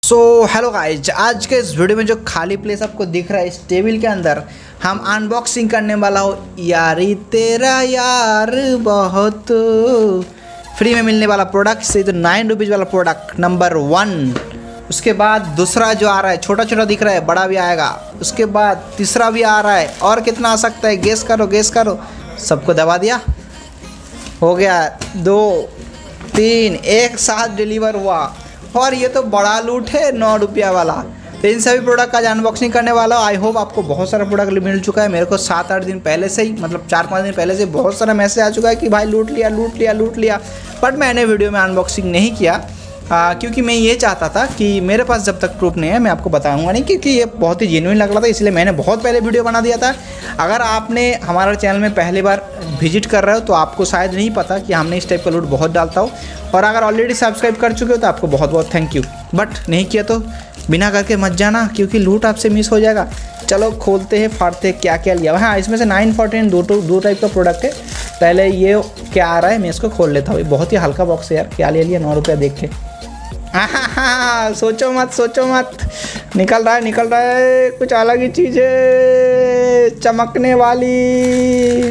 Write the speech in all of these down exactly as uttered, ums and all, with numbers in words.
So hello guys, आज के इस वीडियो में जो खाली प्लेस आपको दिख रहा है इस टेबल के अंदर हम अनबॉक्सिंग करने वाला हो यारी तेरा यार बहुत फ्री में मिलने वाला प्रोडक्ट से तो नाइन रुपीज़ वाला प्रोडक्ट नंबर वन। उसके बाद दूसरा जो आ रहा है छोटा छोटा दिख रहा है, बड़ा भी आएगा। उसके बाद तीसरा भी आ रहा है, और कितना आ सकता है गेस करो गेस करो। सबको दबा दिया, हो गया दो तीन, एक साथ डिलीवर हुआ। और ये तो बड़ा लूट है नौ रुपया वाला। तो इन सभी प्रोडक्ट का अनबॉक्सिंग करने वाला हूँ। आई होप आपको बहुत सारा प्रोडक्ट मिल चुका है। मेरे को सात आठ दिन पहले से ही, मतलब चार पाँच दिन पहले से बहुत सारा मैसेज आ चुका है कि भाई लूट लिया लूट लिया लूट लिया। बट मैंने वीडियो में अनबॉक्सिंग नहीं किया आ, क्योंकि मैं ये चाहता था कि मेरे पास जब तक प्रूफ नहीं है मैं आपको बताऊंगा नहीं, क्योंकि ये बहुत ही जेन्युइन लग रहा था, इसलिए मैंने बहुत पहले वीडियो बना दिया था। अगर आपने हमारा चैनल में पहली बार विजिट कर रहे हो तो आपको शायद नहीं पता कि हमने इस टाइप का लूट बहुत डालता हो। और अगर ऑलरेडी सब्सक्राइब कर चुके हो तो आपको बहुत बहुत थैंक यू। बट नहीं किया तो बिना करके मत जाना, क्योंकि लूट आपसे मिस हो जाएगा। चलो खोलते हैं, फाड़ते हैं क्या क्या लिया। हाँ, इसमें से नाइन फोर्टीन दो दो टाइप का प्रोडक्ट है। पहले ये क्या आ रहा है मैं इसको खोल लेता हूँ। बहुत ही हल्का बॉक्स है यार, क्या ले लिया नौ रुपया देख के। हाँ हाँ हाँ, सोचो मत सोचो मत, निकल रहा है निकल रहा है कुछ अलग ही चीज़ है, चमकने वाली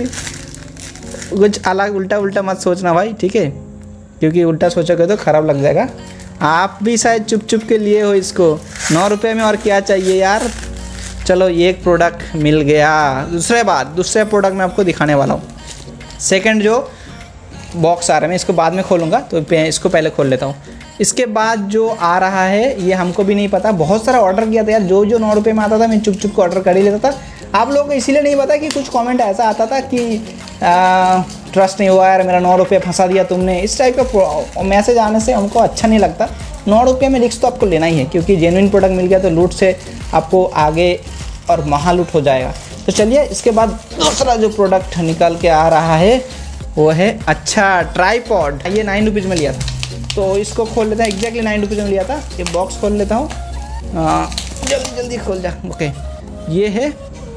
कुछ अलग। उल्टा उल्टा मत सोचना भाई, ठीक है, क्योंकि उल्टा सोचोगे तो ख़राब लग जाएगा। आप भी शायद चुप चुप के लिए हो इसको नौ रुपये में, और क्या चाहिए यार। चलो एक प्रोडक्ट मिल गया। दूसरे बात दूसरे प्रोडक्ट मैं आपको दिखाने वाला हूँ। सेकंड जो बॉक्स आ रहा है मैं इसको बाद में खोलूँगा, तो इसको पहले खोल लेता हूँ। इसके बाद जो आ रहा है ये हमको भी नहीं पता। बहुत सारा ऑर्डर किया था यार, जो जो नौ रुपये में आता था मैं चुप चुप को ऑर्डर कर ही लेता था। आप लोगों को इसीलिए नहीं पता कि कुछ कमेंट ऐसा आता था कि ट्रस्ट नहीं हुआ यार, मेरा नौ रुपये फंसा दिया तुमने। इस टाइप का मैसेज आने से हमको अच्छा नहीं लगता। नौ रुपये में रिस्क तो आपको लेना ही है, क्योंकि जेन्युइन प्रोडक्ट मिल गया तो लूट से आपको आगे और महालूट हो जाएगा। तो चलिए इसके बाद दूसरा जो प्रोडक्ट निकल के आ रहा है वो है अच्छा ट्राईपॉड। ये नाइन रुपीज़ में लिया था, तो इसको खोल लेता है। एग्जैक्टली नाइन रुपीज़ में लिया था। ये बॉक्स खोल लेता हूँ, जल्दी जल्दी खोल जा। ओके, ये है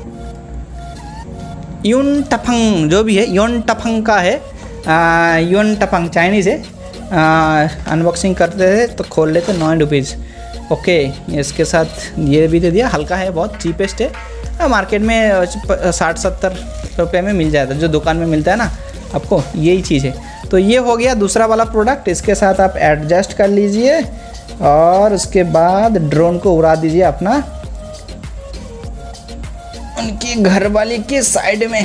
यून टफंग, जो भी है यून टफंग का है। यून टफंग चाइनीज़ है। अनबॉक्सिंग करते थे तो खोल लेते नाइन रुपीज़। ओके, इसके साथ ये भी दे दिया। हल्का है, बहुत चीपेस्ट है। मार्केट में साठ सत्तर रुपये में मिल जाता है, जो दुकान में मिलता है ना आपको, यही चीज़ है। तो ये हो गया दूसरा वाला प्रोडक्ट। इसके साथ आप एडजस्ट कर लीजिए और उसके बाद ड्रोन को उड़ा दीजिए अपना उनकी घरवाली के साइड में।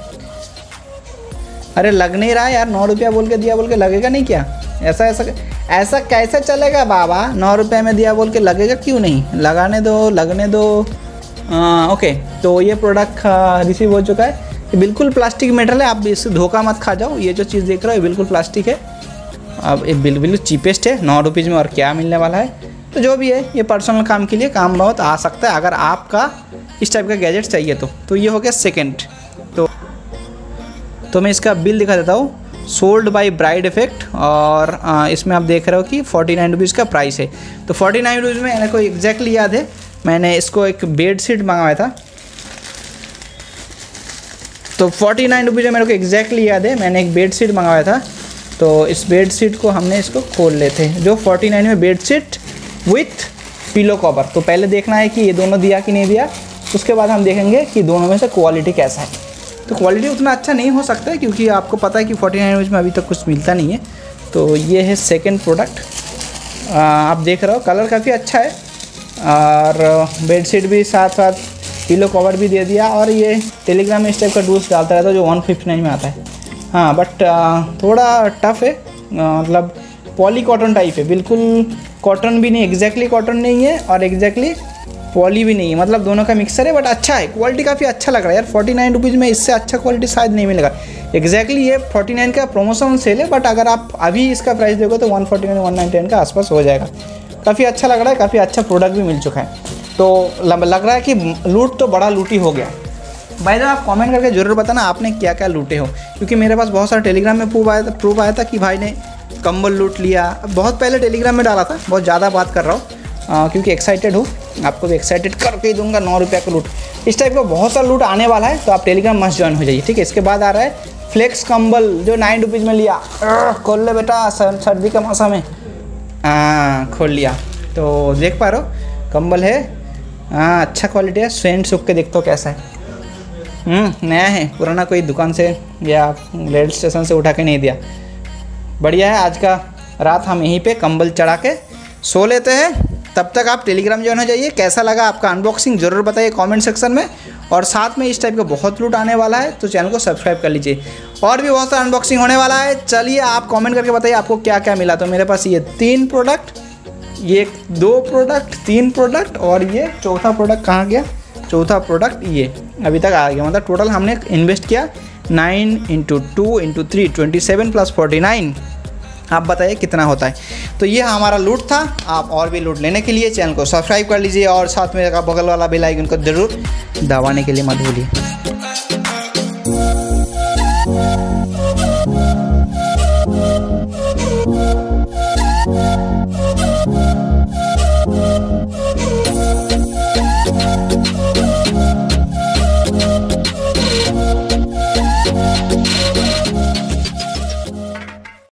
अरे लग नहीं रहा यार, नौ रुपया बोल के दिया बोल के लगेगा नहीं क्या? ऐसा ऐसा ऐसा कैसे चलेगा बाबा? नौ रुपये में दिया बोल के लगेगा क्यों नहीं? लगाने दो लगने दो। आ, ओके, तो ये प्रोडक्ट रिसीव हो चुका है। ये बिल्कुल प्लास्टिक मेटल है, आप इससे धोखा मत खा जाओ। ये जो चीज़ देख रहे हो ये बिल्कुल प्लास्टिक है। अब ये बिल्कुल चीपेस्ट है नौ रुपीज़ में, और क्या मिलने वाला है। तो जो भी है ये पर्सनल काम के लिए काम बहुत आ सकता है, अगर आपका इस टाइप का गैजेट चाहिए तो। तो ये हो गया सेकेंड। तो तो मैं इसका बिल दिखा देता हूँ। सोल्ड बाई ब्राइड इफेक्ट, और आ, इसमें आप देख रहे हो कि फोर्टी नाइन रुपीज़ का प्राइस है। तो फोर्टी नाइन रुपीज़ में मेरे को एग्जैक्टली याद है, मैंने इसको एक बेड शीट मंगवाया था। तो फोर्टी नाइन रुपीज़ मेरे को एग्जैक्टली याद है, मैंने एक बेड शीट मंगवाया था। तो इस बेड शीट को हमने इसको खोल लेते हैं। जो फोर्टी नाइन में bed sheet with pillow cover. तो पहले देखना है कि ये दोनों दिया कि नहीं दिया, उसके बाद हम देखेंगे कि दोनों में से क्वालिटी कैसा है। तो क्वालिटी उतना अच्छा नहीं हो सकता है, क्योंकि आपको पता है कि फोर्टी नाइन रुपीज़ में अभी तक कुछ मिलता नहीं है। तो ये है सेकेंड प्रोडक्ट। आप देख रहे हो कलर काफ़ी अच्छा है, और बेड शीट भी साथ साथ पिलो कवर भी दे दिया। और ये टेलीग्राम में इस टाइप का डूल्स डालता रहता है जो वन फिफ्टी नाइन में आता है। हाँ, बट थोड़ा टफ है, मतलब पॉली कॉटन टाइप है। बिल्कुल कॉटन भी नहीं, एग्जैक्टली कॉटन नहीं है और एग्जैक्टली पॉली भी नहीं है, मतलब दोनों का मिक्सर है। बट अच्छा है, क्वालिटी काफ़ी अच्छा लग रहा है यार। फोर्टी नाइन रुपीज़ में इससे अच्छा क्वालिटी शायद नहीं मिलेगा। एग्जैक्टली ये फोर्टी नाइन का प्रोमोशन सेल है, बट अगर आप अभी इसका प्राइस देखो तो one forty nine one ninety nine का आसपास हो जाएगा। काफ़ी अच्छा लग रहा है, काफ़ी अच्छा प्रोडक्ट भी मिल चुका है। तो लग रहा है कि लूट तो बड़ा लूटी हो गया। भाई साहब आप कमेंट करके ज़रूर बताना आपने क्या क्या लूटे हो, क्योंकि मेरे पास बहुत सारा टेलीग्राम में प्रूफ आया था प्रूफ आया था कि भाई ने कंबल लूट लिया। बहुत पहले टेलीग्राम में डाला था, बहुत ज़्यादा बात कर रहा हूँ क्योंकि एक्साइटेड हूँ। आपको भी एक्साइटेड करके ही दूंगा। नौ रुपये का लूट, इस टाइप का बहुत सारा लूट आने वाला है, तो आप टेलीग्राम मस्ट ज्वाइन हो जाइए, ठीक है। इसके बाद आ रहा है फ्लेक्स कंबल, जो नाइन रुपीज़ में लिया। खोल ले बेटा, सर्दी का मौसम है। हाँ खोल लिया। तो देख पा रहे हो कंबल है, हाँ अच्छा क्वालिटी है। सेंट सूख के देखते हो कैसा है। हम्म नया है, पुराना कोई दुकान से या रेल स्टेशन से उठा के नहीं दिया, बढ़िया है। आज का रात हम यहीं पे कंबल चढ़ा के सो लेते हैं। तब तक आप टेलीग्राम ज्वाइन हो जाइए। कैसा लगा आपका अनबॉक्सिंग ज़रूर बताइए कमेंट सेक्शन में, और साथ में इस टाइप का बहुत लूट आने वाला है तो चैनल को सब्सक्राइब कर लीजिए। और भी बहुत सारा अनबॉक्सिंग होने वाला है। चलिए आप कमेंट करके बताइए आपको क्या क्या मिला। तो मेरे पास ये तीन प्रोडक्ट, ये दो प्रोडक्ट, तीन प्रोडक्ट और ये चौथा प्रोडक्ट कहाँ गया, चौथा प्रोडक्ट ये अभी तक आ गया। मतलब टोटल हमने इन्वेस्ट किया nine into two into three twenty seven plus forty nine. आप बताइए कितना होता है। तो ये हमारा लूट था। आप और भी लूट लेने के लिए चैनल को सब्सक्राइब कर लीजिए और साथ में बगल वाला बेल आइकन को जरूर दबाने के लिए मत भूलिए।